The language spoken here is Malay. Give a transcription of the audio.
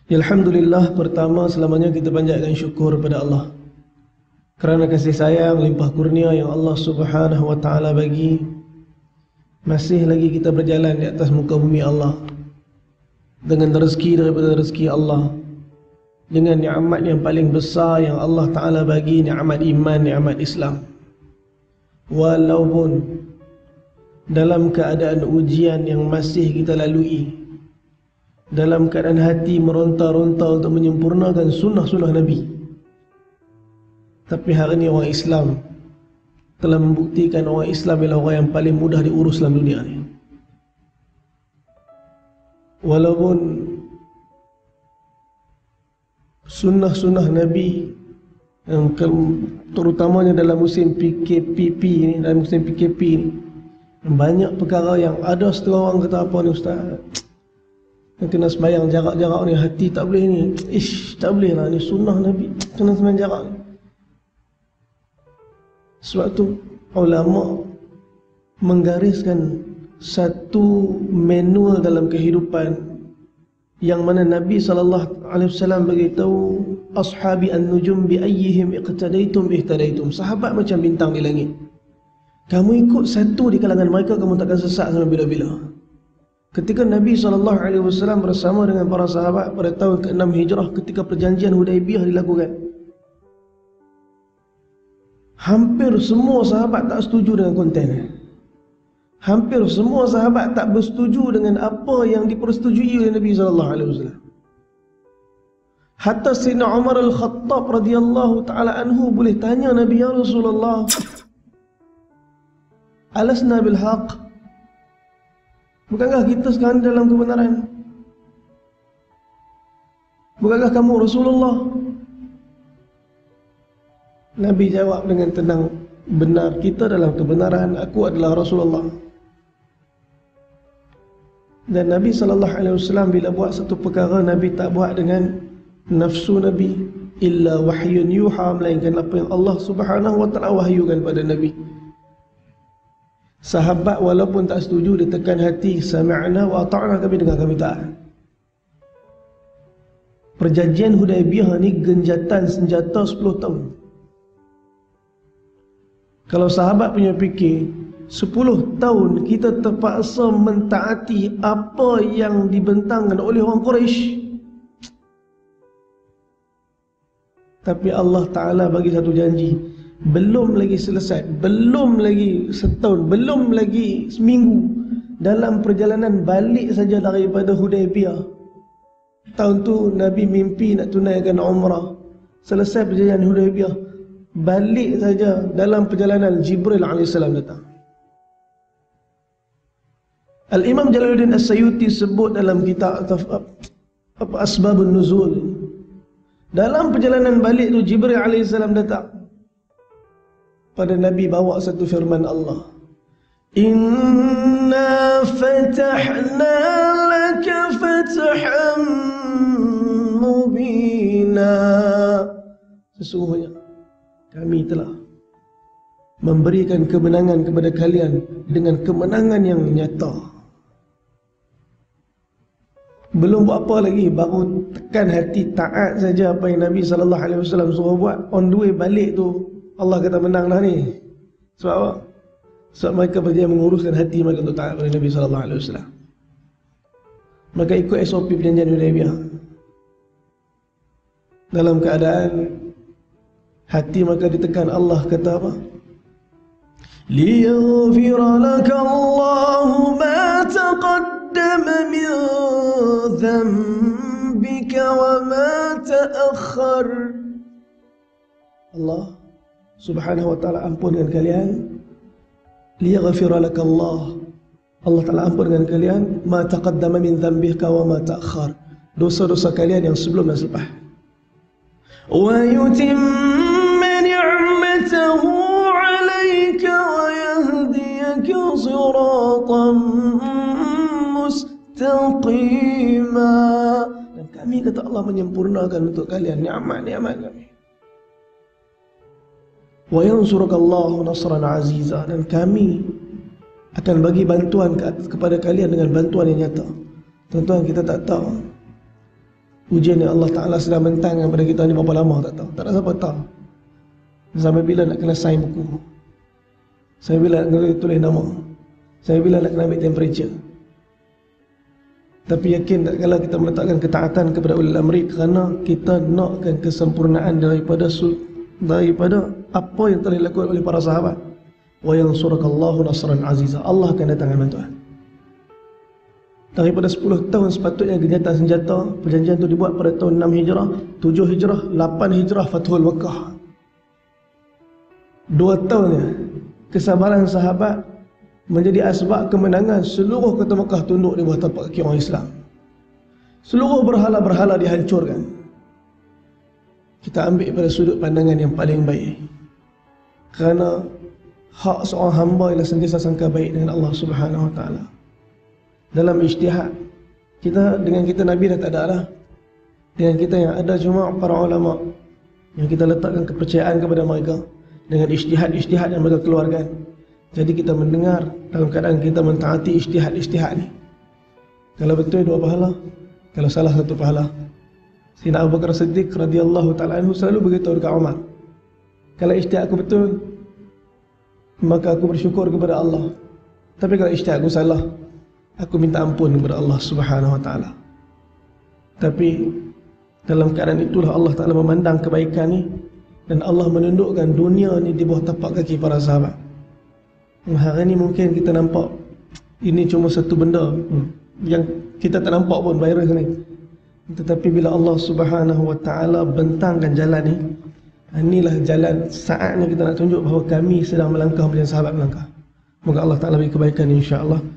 Alhamdulillah, pertama selamanya kita panjatkan syukur pada Allah kerana kasih sayang limpah kurnia yang Allah Subhanahu wa taala bagi. Masih lagi kita berjalan di atas muka bumi Allah dengan rezeki daripada rezeki Allah, dengan nikmat yang paling besar yang Allah taala bagi, nikmat iman, nikmat Islam. Walaupun dalam keadaan ujian yang masih kita lalui, dalam keadaan hati meronta-ronta untuk menyempurnakan sunnah-sunnah Nabi, tapi hari ini orang Islam telah membuktikan orang Islam adalah orang yang paling mudah diurus dalam dunia ini. Walaupun sunnah-sunnah Nabi yang terutamanya dalam musim PKPP ini, dalam musim PKP ini, banyak perkara yang ada setengah orang kata apa ni ustaz, yang kena sembahyang jarak-jarak ni, hati tak boleh ni, tak boleh lah ni sunnah Nabi, kena sembahyang jarak ni. Sebab tu ulama menggariskan satu manual dalam kehidupan yang mana Nabi SAW beritahu, ashabi an-nujum bi ayyihim iqtadaitum ihtadaitum. Sahabat macam bintang di langit, kamu ikut satu di kalangan mereka, kamu takkan sesat sampai bila-bila. Ketika Nabi SAW bersama dengan para sahabat pada tahun ke-6 Hijrah ketika perjanjian Hudaibiyah dilakukan, hampir semua sahabat tak setuju dengan konten. Hampir semua sahabat tak bersetuju dengan apa yang dipersetujui oleh Nabi SAW. Hatta Sayyidina Umar Al-Khattab radhiyallahu ta'ala anhu boleh tanya Nabi, ya Rasulullah, alasna bil haq, bukankah kita sekarang dalam kebenaran? Bukankah kamu Rasulullah? Nabi jawab dengan tenang, benar, kita dalam kebenaran, aku adalah Rasulullah. Dan Nabi SAW bila buat satu perkara, Nabi tak buat dengan nafsu Nabi, illa wahyun yuha, melainkan apa yang Allah Subhanahu wa ta'ala wahyukan pada Nabi. Sahabat walaupun tak setuju, dia tekan hati, sami'na wa ata'na, kami dengar, kami taat. Perjanjian Hudaibiyah ni genjatan senjata 10 tahun. Kalau sahabat punya fikir 10 tahun kita terpaksa mentaati apa yang dibentangkan oleh orang Quraisy, tapi Allah Ta'ala bagi satu janji, belum lagi selesai, belum lagi setahun, belum lagi seminggu, dalam perjalanan balik saja daripada Hudaibiyah, tahun tu Nabi mimpi nak tunaikan umrah. Selesai perjalanan Hudaibiyah, balik saja dalam perjalanan Jibril AS datang. Al-Imam Jalaluddin As-Sayuti sebut dalam kitab Asbabun Nuzul, dalam perjalanan balik tu Jibril AS datang pada Nabi, bawa satu firman Allah, inna fatahna laka fathan mubina, sesungguhnya kami telah memberikan kemenangan kepada kalian dengan kemenangan yang nyata. Belum buat apa lagi, baru tekan hati taat saja apa yang Nabi SAW suruh buat. On the way balik tu Allah kata menang dah ni. Sebab apa? Sebab mereka berjaya menguruskan hati mereka untuk taat pada Nabi SAW. Maka ikut SOP perjanjian Hudaibiyah. Dalam keadaan hati mereka ditekan, Allah kata apa? liyaghfira laka Allahu ma taqaddama min dhanbika wa ma ta'akhkhar. Allah Subhanahu wa ta'ala ampunkan kalian. Liyaghfira laka Allah, Allah Ta'ala ampunkan kalian ma taqaddama min dhanbika wa ma ta'akhkhar, dosa-dosa kalian yang sebelum dan selepas. Wa yutimma ni'matahu 'alaika wa yahdiyaka siratan mustaqima. Dan kami, kata Allah, menyempurnakan untuk kalian nikmat-nikmat kami. Wa yansurukallahu nasran aziza, dan kami akan bagi bantuan kepada kalian dengan bantuan yang nyata. Tuan-tuan, kita tak tahu ujian yang Allah Ta'ala sedang bentangkan pada kita ni berapa lama tak tahu. Tak ada siapa tahu. Sampai bila nak kena sign buku, sampai bila nak kena tulis nama, sampai bila nak kena ambil temperature. Tapi yakin tak kalau kita meletakkan ketaatan kepada ulil amri, kerana kita nakkan kesempurnaan daripada apa yang telah dilakukan oleh para sahabat. Wa yansurakallahu nasran aziza. Allah akan datangkan bantuan. Daripada 10 tahun sepatutnya gencatan senjata, perjanjian itu dibuat pada tahun 6 Hijrah, 7 Hijrah, 8 Hijrah Fathul Makkah. 2 tahunnya kesabaran sahabat menjadi asbab kemenangan. Seluruh kota Makkah tunduk di bawah tapak kaki orang Islam. Seluruh berhala-berhala dihancurkan. Kita ambil pada sudut pandangan yang paling baik, kerana hak seorang hamba ialah sentiasa sangka baik dengan Allah Subhanahu Wa Taala. Dalam ijtihad kita, dengan kita Nabi dah tak ada lah. Dengan kita yang ada cuma para ulama yang kita letakkan kepercayaan kepada mereka dengan ijtihad yang mereka keluarkan. Jadi kita mendengar dalam keadaan kita mentaati ijtihad ni. Kalau betul 2 pahala, kalau salah 1 pahala. Sayyidina Abu Bakar Siddiq radhiyallahu ta'ala anhu selalu beritahu dekat Umar, kalau ijtihad aku betul, maka aku bersyukur kepada Allah. Tapi kalau ijtihad aku salah, aku minta ampun kepada Allah Subhanahu Wa Taala. Tapi dalam keadaan itulah Allah Ta'ala memandang kebaikan ni, dan Allah menundukkan dunia ni di bawah tapak kaki para sahabat. Hari ni mungkin kita nampak ini cuma satu benda yang kita tak nampak pun, virus ni. Tetapi bila Allah Subhanahu Wa Taala bentangkan jalan ni, inilah jalan, saatnya kita nak tunjuk bahawa kami sedang melangkah macam sahabat melangkah. Moga Allah Ta'ala beri kebaikan insya-Allah.